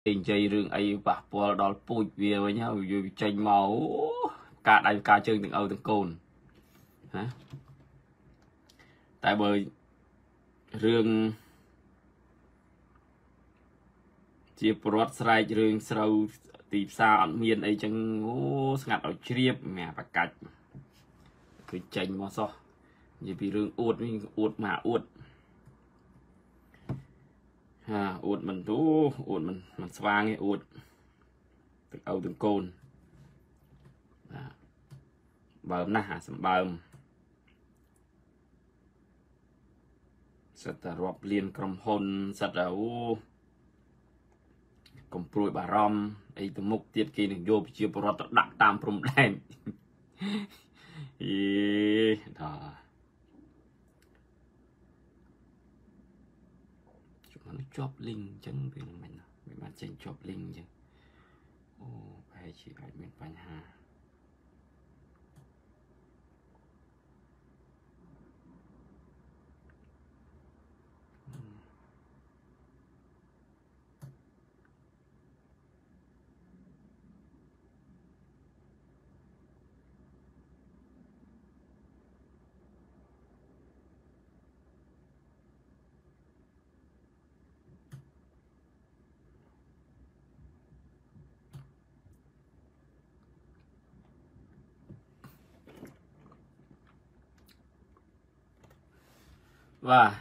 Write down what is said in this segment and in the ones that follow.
tình chơi rừng ấy bạc bò đó pui về với nhau rồi tranh màu cả đại ca chơi từng âu từng cồn hả tại bởi rừng chia prot sài rừng sâu tìm xa ở miền ấy chẳng ngặt ở chiếp mẹ bạc cạch cứ tranh mò so như bị rừng uột mà uột ha uột mình tú uột mình xoang ấy uột từng âu từng cồn bơm nè sầm bơm sạch rọp liền cầm hồn sạch cầm prui bà rom ấy từ mục tiết kia đừng vô chia bọt đặt tam prom đen đó chúng nó chop linh chẳng vì mình mà tranh chop linh chứ ô phải chỉ phải mình phải hà và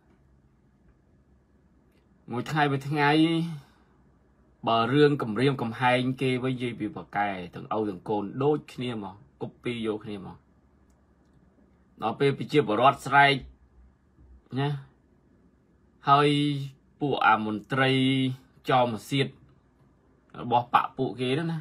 mỗi ngày bờ rương cầm riêng cầm hai kia với gì bị bờ cày từng âu từng cồn đôi kia mà copy vô kia mà nó bị chia bờ rót sài nhá hơi bộ một tray cho một xiết bỏ bạ bộ kia đó nè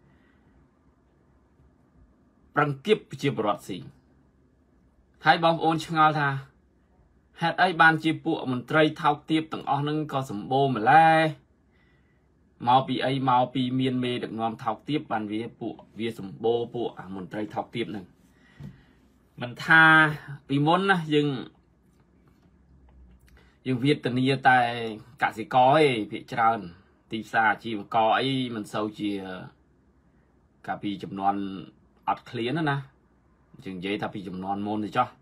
răng kiếp chia bờ rót xì thấy bóng ôn chăng tha hạt ấy ban chia bộ một tray thao tiếp từng on nâng có sầm bô mà lai mau bị ấy mau bị miên mê được ngon thao tiếp ban vía bộ vía sầm bô bộ một tray thao tiếp này mình tha vì muốn dừng Việt tình yêu tại cả sĩ có ấy bị tràn tìm xa chỉ có ấy mình sâu chỉ cả bị chụp non ọt clear nữa nè chừng giấy ta bị chụp non môn thì cho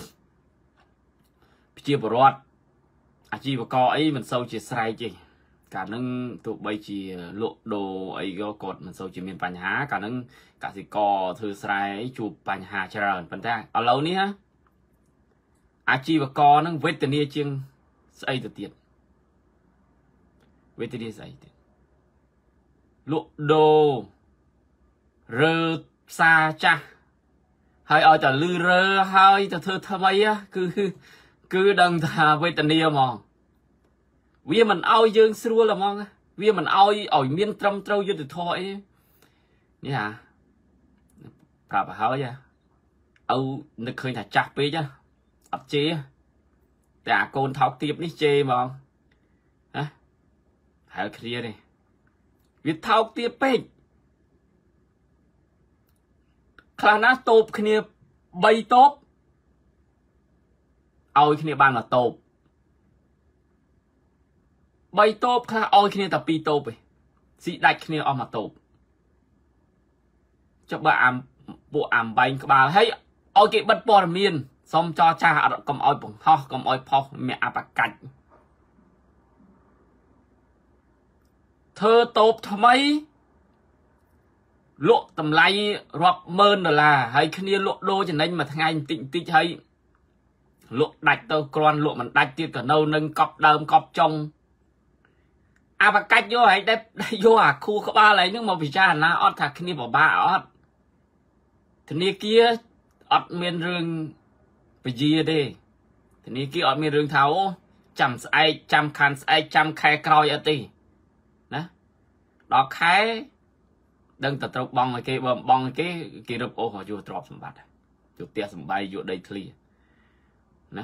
chia bờ rót chỉ có ấy mình sâu chỉ sai chỉ cả nâng tụ bây chỉ lộ đồ ấy go cột mình sâu chỉ miền Pành Há cả nâng cả sĩ có thư sai chụp Pành Hà tràn phần ta ở lâu ní ha chỉ có nâng vết tình yêu chiêng xây từ tiền với tiền xây tiền lộ đồ rơ xa cha hay ở chợ lư rơ hay chợ thơ thơ mấy á cứ đừng thà với tình yêu mà vì mình ao dương xưa là mong vì mình ao ở miền trăm trâu vô từ thôi nhỉ hả cả bà hỏi nha âu nó khơi thà chặt bê chứ ập chế đã con thọc tiếp ní chê mà hả hả kia đi việc thọc tiếp bê khả năng tốp kia bay tốp ôi kia ban là tốp bay tốp khả ôi kia tập pi tốp ấy sĩ đạch kia ở mà tốp cho bà bộ ảm bánh các bà thấy ôi cái bất bò miên xong cho cha cầm oi bổng ho cầm oi po mẹ bạc cạch thơ tốp thầm ấy lộ tầm lay rọp mơn là hay khi lộ đô cho nên mà thằng anh tịnh tịnh hay lộ đạch tao con lộ mình đạch tiết cả nâu nâng cọp đơm cọp trong bạc cạch vô hay đây vô khu có ba lấy nước mà vì cha na ót thà khi bảo ba ót thì kia ót miền rừng bây giờ đi thì ní kia ở miền rừng tháo chăm khăn chăm khai coi ở tì nè đó khai đừng tập trục bong cái bong cái rụp ô họ vô trọp sầm bát vô tia sầm bay vô đây clear nè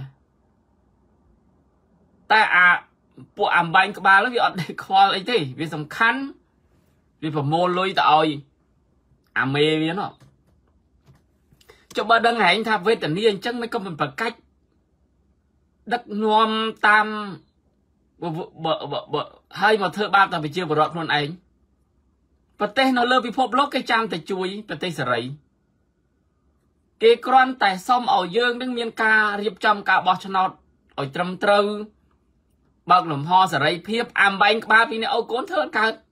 ta bộ ẩm bánh các bà nó bị ở đây khoa ấy thế vì sầm khăn vì phải môn lôi tội mê với nó cho bà đăng hành thà với tình yêu chẳng mấy có mình phải cách đất nôm tam ហើយមកធ្វើបាបតែប្រជាពលរដ្ឋខ្លួនឯងប្រទេសនៅលើពិភពលោកគេចាំតែជួយប្រទេសសេរីគេគ្រាន់តែសុំឲ្យយើងនឹងមានការរៀបចំការបោះឆ្នោតឲ្យត្រឹមត្រូវបើកលំហសេរីភាពអាំបែងក្បាលពីអ្នកអូកូនធ្វើអត់កើត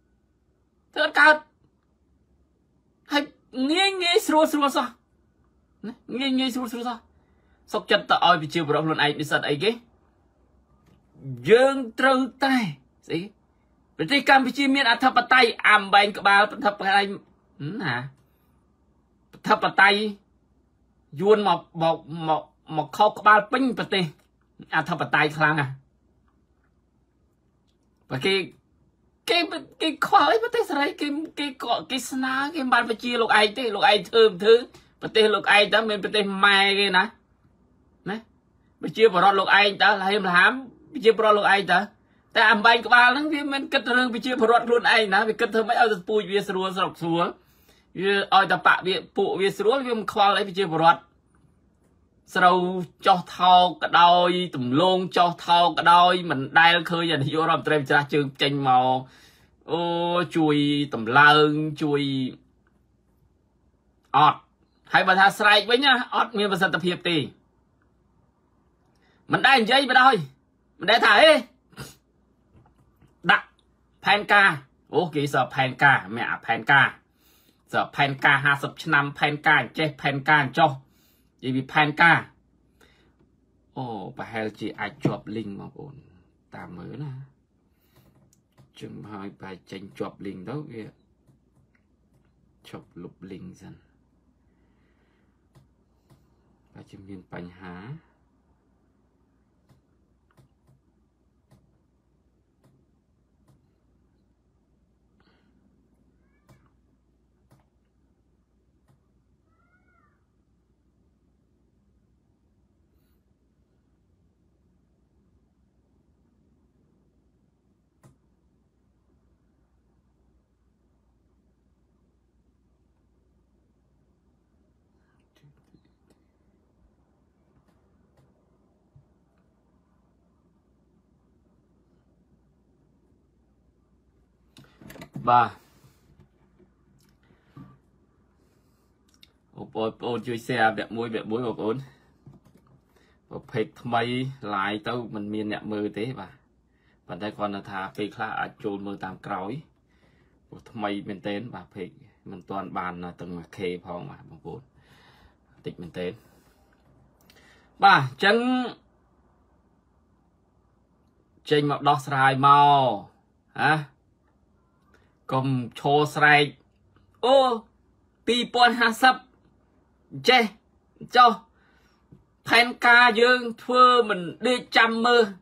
ហើយងាយស្រួលសោះងាយស្រួលសោះសុកចិត្តទៅឲ្យប្រជាពលរដ្ឋខ្លួនឯងនិស្សិតអីគេយើងត្រូវតែស្អីប្រទេសកម្ពុជាមានអធិបតេយ្យអាំបែងក្បាលអធិបតេយ្យណាអធិបតេយ្យយួនមកខោក្បាលពេញប្រទេសអធិបតេយ្យខ្លាំងណាបើគេខ្វល់អីប្រទេសសេរីគេស្នើគេមិនបានបញ្ជាលោកឯងទេលោកឯងធ្វើប្រទេសលោកឯងតើមិនប្រទេសម៉ែគេណាប្រជាពលរដ្ឋលោកឯងតើលហាមប្រជាពលរដ្ឋលោកឯងតើតែអំបែងក្បាលហ្នឹងវាមិនគិតរឿងប្រជាពលរដ្ឋខ្លួនឯងណាវាគិតធ្វើម៉េចឲ្យទៅពូជវាស្រួលស្រុកស្រួលវាឲ្យតែបាក់វាពួកវាស្រួលវាមិនខ្វល់អីប្រជាពលរដ្ឋស្រូវចោះថោកក៏ដោយទំលងចោះថោកក៏ដោយមិនដែលឃើញនាយករដ្ឋមន្ត្រីម្ចាស់ជើងចេញមកអូជួយតម្លើងជួយអត់ហើយបើថាស្រែកវិញណាអត់មានប្រសិទ្ធភាពទេមិនដែលនិយាយបដ ாய் មិនដែលថាហេដាក់ផែនការអូគេសើផែនការមាក់ផែនការសើផែនការ50ឆ្នាំផែនការចេះផែនការចោះនិយាយពីផែនការអូប្រហែលជាអាចជាប់លីងបងប្អូនតាមមើលណាជឹមហើយបែរចេញជាប់លីងទៅវាឈប់លុបលីងសិនបើជាមានបញ្ហាបាទបងប្អូនជួយ share វគ្គ1បងប្អូនប្រភេទថ្មី live ទៅមិនមានអ្នកមើលទេបាទប៉ុន្តែគ្រាន់តែថាពេលខ្លះអាចចូលមើលតាមក្រោយព្រោះថ្មីមែនទែនបាទពេកមិនទាន់បានទាំង 1K ផងបាទបងប្អូនតិចមែនទែនបាទអញ្ចឹងចេញមកដោះស្រាយមកហ៎កុំឈរស្រែកអូ2050ចេះចុះផែនការយើងធ្វើមិនដេកចាំមើល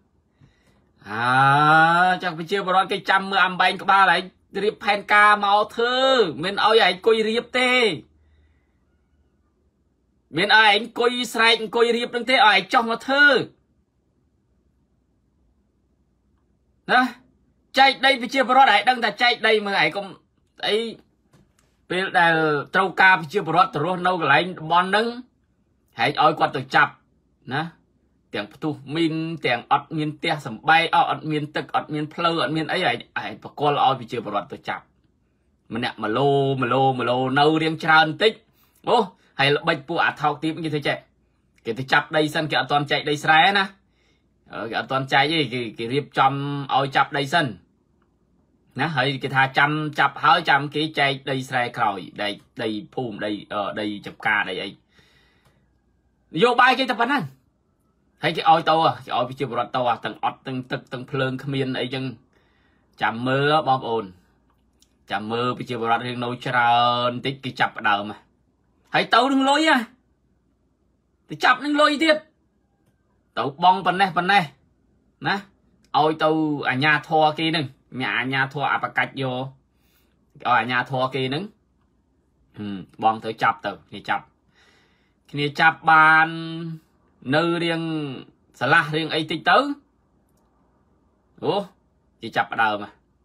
ចាក់ប្រជាពលរដ្ឋគេចាំមើលអំបែងក្បាលឯងរៀបផែនការមកធ្វើមិនឲ្យឯងអង្គុយរៀបទេមានឲ្យឯងអង្គុយស្រែកអង្គុយរៀបនឹងទេឲ្យឯងចុះមកធ្វើណាចែកដីប្រជាពលរដ្ឋឯងដឹងតែចែកដីមើលឯងកុំអីពេលដែលត្រូវការប្រជាពលរដ្ឋទៅរស់នៅកន្លែងតំបន់ហ្នឹងហែកឲ្យគាត់ទៅចាប់ណាទាំងផ្ទុះមីនទាំងអត់មានផ្ទះសម្បែងអត់មានទឹកអត់មានផ្លូវអត់មានអីឯងបកលឲ្យប្រជាពលរដ្ឋទៅចាប់ម្នាក់1 ឡូនៅរៀងច្រើនបន្តិចអូហើយល្បិចពួកអាថោកទីបគេធ្វើចេះគេទៅចាប់ដីសិនគេអត់ទាន់ចែកដីស្រែណាគេអត់ទាន់ចែកទេគេរៀបចំឲ្យចាប់ដីសិនណាហើយគេថាចាំចាប់ហើយចាំគេចែកដីស្រែក្រោយដីភូមិដីចំការដីអីនយោបាយគេតែប៉ុណ្ណឹងហើយគេឲ្យទៅគេឲ្យប្រជាពលរដ្ឋទៅទាំងអត់ទាំងទឹកទាំងភ្លើងគ្មានអីចឹងចាំមើលបងប្អូនចាំមើលប្រជាពលរដ្ឋរៀងនៅច្រើនបន្តិចគេចាប់ផ្ដើមហើយទៅនឹងលុយទៅចាប់នឹងលុយទៀតទៅបងប៉ុណ្ណេះណាឲ្យទៅអាជ្ញាធរគេនឹងមានអាជ្ញាធរអបកាច់យកឲ្យអាជ្ញាធរគេនឹងបងទៅចាប់ទៅគ្នាចាប់បាននៅរៀងឆ្លាស់រៀងអីតិចទៅអូគេចាប់ផ្ដើម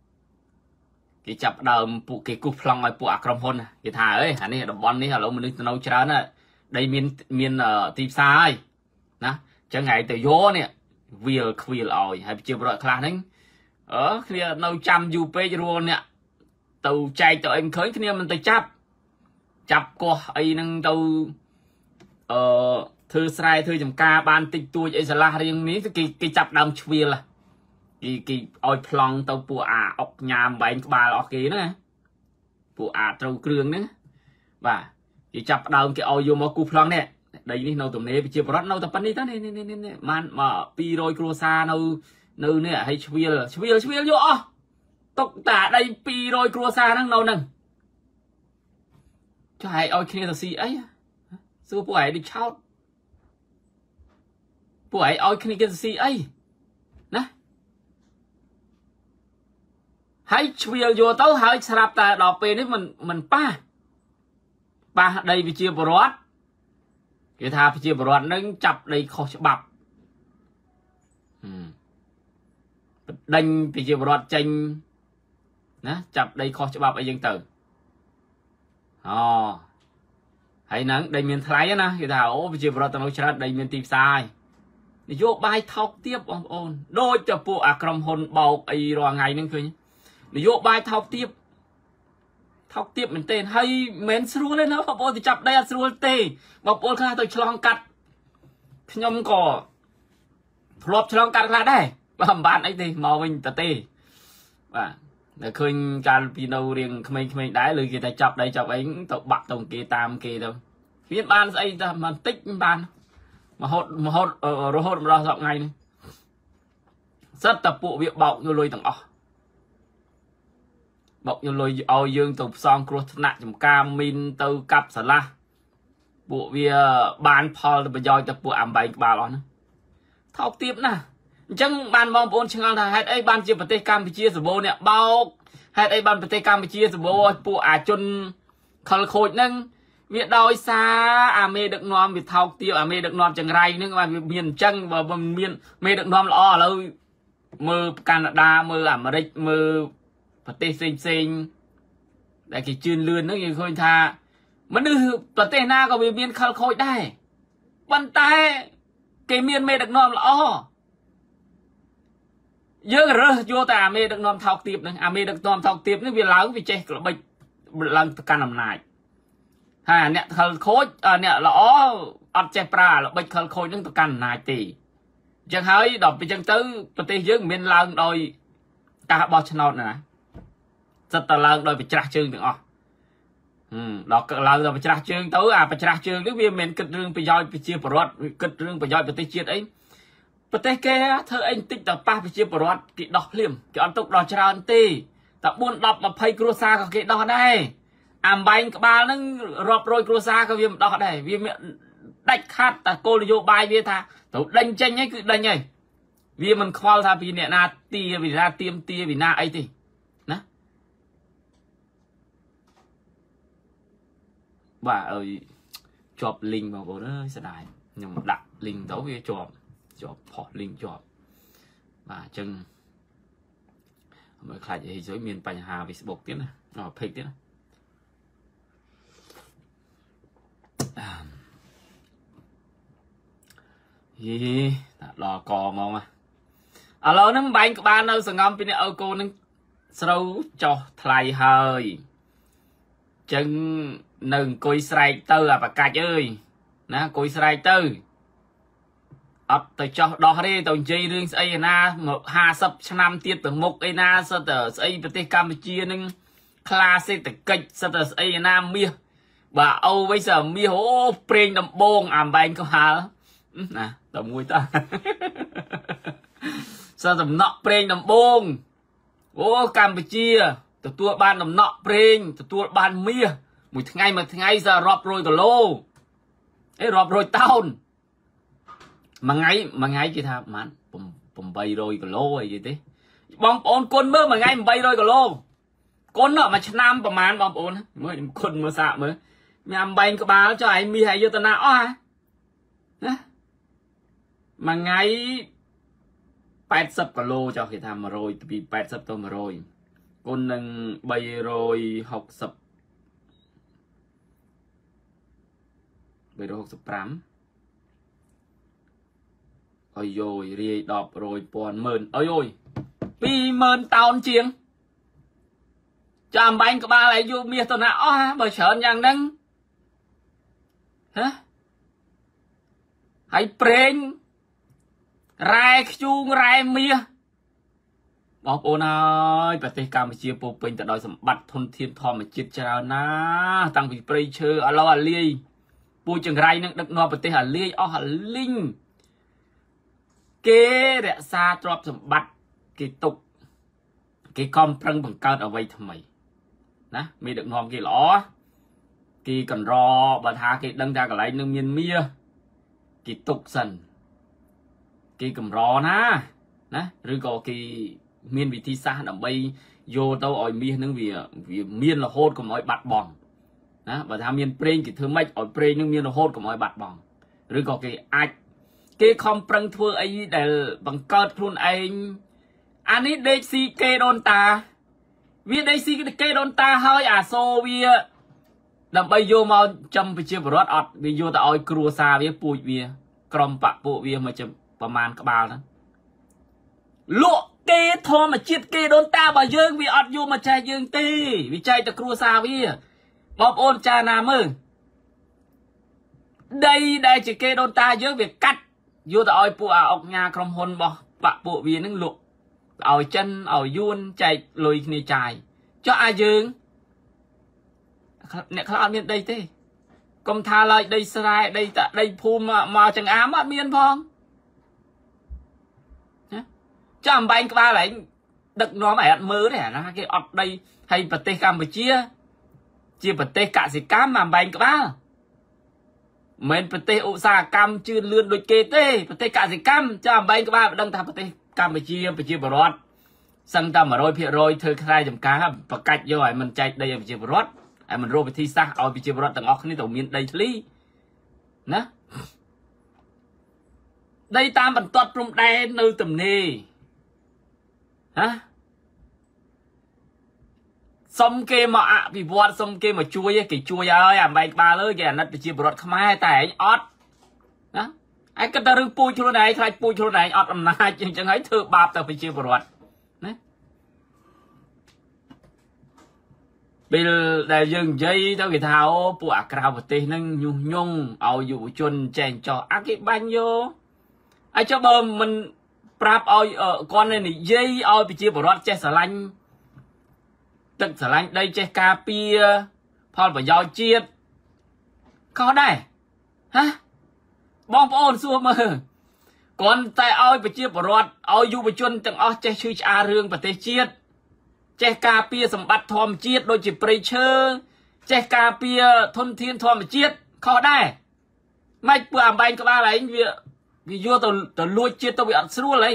ពួកគេគូសប្លង់ឲ្យពួកអាក្រុមហ៊ុនគេថាអើយអានេះតំបន់នេះឥឡូវមនុស្សទៅនៅច្រើនដីមានទីផ្សារហើយណាអញ្ចឹងឯងទៅយកនេះវាខ្វៀលឲ្យហើយប្រជាពលរដ្ឋខ្លះហ្នឹងគ្នានៅចាំយូរពេករួលអ្នកទៅចែកទៅអីមិនឃើញគ្នាមិនទៅចាប់កោះអីហ្នឹងទៅធ្វើស្រែធ្វើចំការបានតិចតួចអីឆ្លាស់រៀងនេះគេចាប់ដើមឆ្វៀលគេឲ្យប្លង់ទៅពួកអុកញ៉ាំបែងក្បាលអស់គេណាពួកត្រូវគ្រឿងហ្នឹងបាទគេចាប់ដើមគេឲ្យយកមកគូប្លង់នេះដីនេះនៅទំនេរប្រជាពលរដ្ឋនៅតែប៉ុណ្នេះតើនេះបាន200គ្រួសារនៅនេះឲ្យឆ្វៀលយកអស់ຕົកតាដី200គ្រួសារហ្នឹងនៅហ្នឹងចុះឲ្យគ្នាទៅស៊ីអីសួរពួកឯងដូចឆោតពួកឯងឲ្យគ្នាគេទៅស៊ីអីណាហើយឆ្វៀលយកទៅហើយស្រាប់តែដល់ពេលនេះមិនប៉ះដីប្រជាពលរដ្ឋគេថាប្រជាពលរដ្ឋនឹងចាប់ដីខុសច្បាប់ដេញប្រជាពលរដ្ឋចេញណាចាប់ដីខុសច្បាប់អីយ៉ាងទៅហើយហ្នឹងដីមានថ្លៃណាគេថាអូប្រជាពលរដ្ឋទៅច្រើនដីមានទីផ្សារនយោបាយថោកទាបបងប្អូនដូចតែពួកក្រុមហ៊ុនបោកអីរាល់ថ្ងៃហ្នឹងឃើញនយោបាយថោកទាបមែនទេហើយមិនស្រួលទេណាបងប្អូនទៅចាប់ដីអត់ស្រួលទេបងប្អូនខ្លះទៅឆ្លងកាត់ខ្ញុំក៏ធ្លាប់ឆ្លងកាត់ខ្លះដែរបើមិនបានអីទេមកវិញទៅទេបាទតែឃើញកាលពីនៅរៀងក្មេងៗដែរលើគេតែចាប់ដីចាប់អីទៅបាក់ទៅគេតាមគេទៅមានបានស្អីតែបន្តិចបានរហូតម្ដងសប្តាហ៍ថ្ងៃនេះសិតតែពួកវាបោកយកលុយទាំងអស់បោកយកលុយឲ្យយើងទៅផ្សងគ្រោះថ្នាក់ចំការមីនទៅកាប់ស្រឡះពួកវាបានផលប្រយោជន៍ទៅពួកអំបែងក្បាលអស់ហ្នឹងថោកទាបណាស់អញ្ចឹងបានបងប្អូនឆ្ងល់ថាហេតុអីបានជាប្រទេសកម្ពុជាសម្បូរអ្នកបោកហេតុអីបានប្រទេសកម្ពុជាសម្បូរពួកជនខលខូចហ្នឹងវាដោយសារមេដឹកនាំវាថោកទាបមេដឹកនាំចង្រៃហ្នឹងបានវាមានអញ្ចឹងបើមិនមានមេដឹកនាំល្អឥឡូវមើលកាណាដាមើលអាមេរិកមើលប្រទេសផ្សេងដែលគេជឿនលឿនហ្នឹងគេឃើញថាមនុស្សប្រទេសណាក៏វាមានខលខូចដែរប៉ុន្តែគេមានមេដឹកនាំល្អយើងរើសយកតែមេដឹកនាំថោកទាបហ្នឹងមេដឹកនាំថោកទាបហ្នឹងវាឡើងវាចេះក្ល្បិចឡើងទៅកាន់អំណាចហើយអ្នកខលខូចអ្នកល្អអត់ចេះប្រើល្បិចខលខូចហ្នឹងទៅកាន់អំណាចទេអញ្ចឹងហើយដល់ពេលអញ្ចឹងទៅប្រទេសយើងមិនមានឡើងដោយការបោះឆ្នោតណាសិតតែឡើងដោយប្រច្រាស់ជើងទាំងអស់ដល់ឡើងដល់ប្រច្រាស់ជើងទៅប្រច្រាស់ជើងនេះវាមិនគិតរឿងប្រយោជន៍ប្រជាពលរដ្ឋគិតរឿងប្រយោជន៍ប្រទេសជាតិអីប្រទេសគេធ្វើអីបន្តិចតែប៉ះប្រជាពលរដ្ឋគេដោះភ្លាមគេអត់ទុកដោះច្រើនទេតែ4 10 20គ្រួសារក៏គេដោះដែរអំបែងក្បាលហ្នឹងរាប់រយគ្រួសារក៏វាមិនដោះដែរវាដាច់ខាត់តែគោលនយោបាយវាថាទៅដេញចេញហ្នឹងគឺដេញហើយវាមិនខ្វល់ថាពីអ្នកណាទាវិណាទៀមទាវិណាអីទេណាបាទអើយជាប់លីងបងប្អូនអើយស្ដាយខ្ញុំដាក់លីងទៅវាជាប់ផុសលីងជាប់បាទអញ្ចឹងមើលខ្លាចអីជួយមានបញ្ហា Facebook ទៀតណាPage ទៀតណាយីដាក់ដល់កហ្មងឥឡូវហ្នឹងបែងក្បាលនៅសង្ងំពីអ្នកឪកូនហ្នឹងស្រូវចោះថ្លៃហើយចឹងនៅអង្គុយស្រែកទៅបកាច់អើយណាអង្គុយស្រែកទៅអត់ទៅចោះដោះទេទៅនិយាយរឿងស្អីណា50ឆ្នាំទៀតទៅមុខអីណាសិតតែស្អីប្រទេសកម្ពុជានឹងខ្លាសេដ្ឋកិច្ចសិតតែស្អីណាមាសបាទអូវិញសើមាសអូប្រេងដំបងអំបែងក្បាលណាតែមួយតាសិតតំណក់ប្រេងដំបងអូកម្ពុជាទទួលបានដំណក់ប្រេងទទួលបានមាសមួយថ្ងៃសើរាប់រយគីឡូរាប់រយតោនមួយថ្ងៃគេថាប្រហែល800គីឡូអីទេបងប្អូនគុណមើលមួយថ្ងៃ800គីឡូគុណមួយឆ្នាំប្រហែលបងប្អូនមើលខ្ញុំគុណមើលសាកមើលញ៉ាំបែងក្បាលចុះឯងមាសឲ្យយកទៅណាអស់ណាមួយថ្ងៃ80គីឡូចុះគេថា100ពី80ទៅ100គុណនឹង365 ôi dồi ri đọp rồi pon mơn ôi ôi pi mơn taon chiêng chạm bánh của ba lại vô miệt tao nã bởi sợ nhàng nâng hả hãy preng rai chuông rai mía bọc ôn ơi bà tê Campuchia bộ bình tại đòi sầm bạch thôn thiên thò mà chết chào na tăng vì prey chơi ở lo li bùi chừng rai nâng đực no bà tê hà li hà linh kế rẽ xa trọp sầm bạch cái tục cái con prăng bằng cao ở vây thầm mày nè mi đực no cái lõ cái cần rò bà tha cái đăng ra cái lấy nâng miên mía cái tục sần cái cầm rò na nè rồi có cái miên vị thi xa đầm bay vô tao ỏi miên nâng vì miên là hốt của mọi bạt bòn đó và tham miên preng cái thứ mấy ỏi preng nâng miên là hốt của mọi bạt bòn rồi có cái ai cái không prăng thua ấy để bằng cợt luôn anh anh ấy đây si kê đôn ta vì đây si kê đôn ta hơi xô vì đầm bay vô mau châm bị chưa bớt ọt vì vô tao ỏi cua xa với bụi vì cầm bạc bộ vì mà châmประมาณ các bao đó lụa kê thô mà chiết kê đôn ta bà dương vì ọt vô mà chai dương tê vì chai ta cua xa vì bóp ôn cha nam ư đây đây chỉ kê đôn ta dương việc cắt vô ta oi phụ ọc nhà trong hôn bó bạc bộ vì nâng lụa ỏi chân ỏi yuôn chạy lùi này chài cho ai dương nè khá miền đây thế công tha lại đây sai đây tại đây phùm mà chẳng ám ở miền phong cho anh bánh ba lại đực nó mày ăn mơ đấy hả cái ọt đây hay bật tê Campuchia chia bật tê cả gì cam mà bánh các ba mình bật tê ụ xa cam chưa lươn đôi kê tê bật tê cả gì cam cho anh bánh các ba đăng thà bật tê Campuchia bờ rót sang ta mà rồi phía rồi thưa khai dùm cá và cách vô ấy mình chạy đây bờ rót ấy mình rồi bị thi xa ở bờ rót tầng óc này tổ miền đây lý nè đây tam bẩn tuột trong đây nơi tầm nề hả xong kê mà bị vọt xong kê mà chui cái chui ơi mày ba ơi kìa nó bị chia bọt không ai tại anh ót đó anh cái ta rư pui cho này khai pui cho này ót làm na chẳng ấy thưa bạp tao bị chia bọt đấy bây giờ đại dương dây tao cái thao bùa cào vật tê nâng nhung nhung ao dụ chôn chèn cho cái bánh vô ai cho bơm mình prap oi con này dây oi bị chia bọt che xà lanhตึกสลายได้เจคาเปียพอลบยอเจียดเขาได้ฮะบองปอนซัวมือก่อนแต่เอาไปเจียบรอดเอาอยู่ไปจนจังเอาเจชื่ออาเรืองประเทศเจียดเจคาเปียสมบัติทอมเจียดโดยจิปริเชอร์เจคาเปียทนเทียนทอมเจียดเขาได้ไม่เปลือกใบกับอะไรวิวตัวลุยเจียดตัววิอัดสู้เลย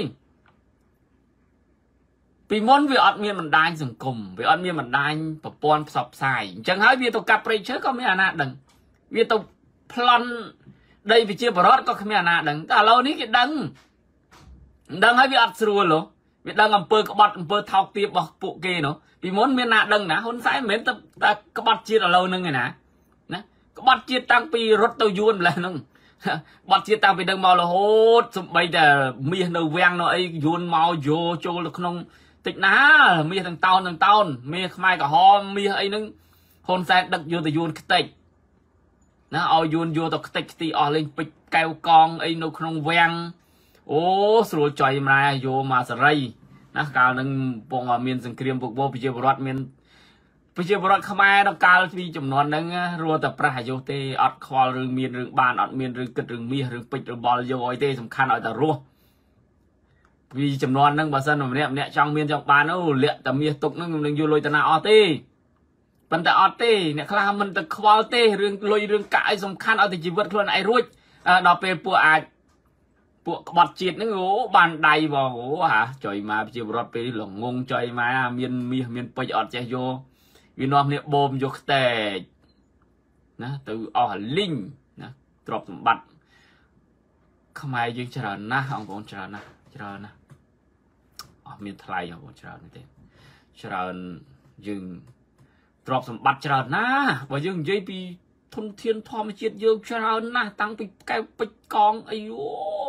ปีมอนวิอดเมียมันได้สังคมวิอดเมียมันได้ปะปอนสอบใส่จังหวะวิตัวกับไปเชื่อก็ไม่อาณาดังวิตัวพลอนได้ไปเชื่อบรอดก็ไม่อาณาดังแต่เรานี่ก็ดังให้วิอดสู้เหรอวิดังอำเภอกบฏอำเภอเท่าเตียบบอกปุกเกเนาะปีมอนเมียนาดังนะคนสายเหม็นแต่กบฏเชียร์เรานึงไงนะกบฏเชียร์ตั้งปีรถตัวยวนเลยนึงบฏเชียร์ตั้งปีดังเมาละโหดสมัยแต่มีเนื้อแวงเนาะไอ้ยวนเมาโยโจลขนมติดน้ามีทั้งเตามีขมายกับฮอมีไอ้นึงคนแซดดักโยแต่โยนติดนะเอาโยนตัวติดตีออกเลยไปแก้วกองไอ้นกนงแวงโอ้สรุปใจมาโยมาสไรนะการนึงปองมีนสังเกตบุกโบไปเจอบรอดมีนไปเจอบรอดขมายต้องการมีจำนวนนึงรัวแต่ประหารโยเตอดคอเรื่องมีนเรื่องบานอดมีนเรื่องกึศเรื่องมีเรื่องปิดเรื่องบอลโยไอเตสำคัญอดแต่รัวvì chấm non nâng bà sân mà nè trong miền trong bàn nó lệ tầm miền tục nâng đừng vô lôi tận nào tê bận tại tê nè khla mình tự khoa tê riêng lôi riêng cãi xong khăn ở thì chỉ vượt luôn ai ruột đọc về bộ bọt chiết nó ngố bàn đầy vào ngố hả trời mà chỉ vượt về lồng ngông trời mà miền bây giờ chạy vô vì nó nè bom vô tè nè từ linh nè drop bật không ai dừng chờ na ông còn chờ na miền Thái họ còn chờ nữa chờ dừng drop sầm bát chờ na và dừng dây bị thôn thiên thom chiết dương chờ na tăng bị cái bịch con ayo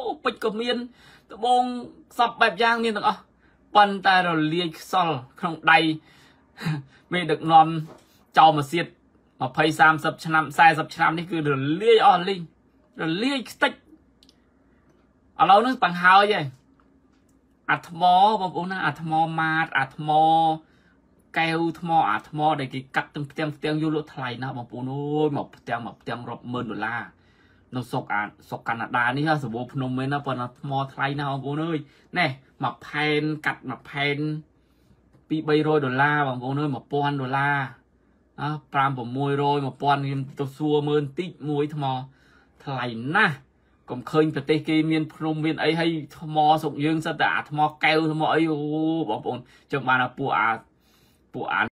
ពេចក៏មានត្បូងសពបែបយ៉ាងមានទាំងអស់ប៉ុន្តែរលាយខ្សលក្នុងដៃមេដឹកនាំចោលមកសៀត20 30 ឆ្នាំ 40 ឆ្នាំនេះគឺរលាយអស់លីងរលាយខ្ទេចឥឡូវនេះបង្ហើយហើយអាថ្មបងប្អូនណាអាថ្មម៉ាតអាថ្មកែវថ្មអាថ្មដែលគេកាត់ទាំងផ្ទាំងយកលក់ថ្លៃណាស់បងប្អូនអើយមកផ្ទាំងរាប់ម៉ឺនដុល្លារនៅស្រុកកាណាដានេះសបោភ្នំមែនណាប៉ុន្តែថ្មថ្លៃណាស់បងប្អូនអើយណែមកផែនកាត់មកផែន$200-300បងប្អូនអើយ$1000ណា500-600 1000ខ្ញុំទៅសួរមើលបន្តិចមួយថ្មថ្លៃណាស់កុំឃើញប្រទេសគេមានភ្នំមានអីហើយថ្មស្រុកយើងសិតតែអាថ្មកែវថ្មអីអូបងប្អូនចឹងបានពួកអា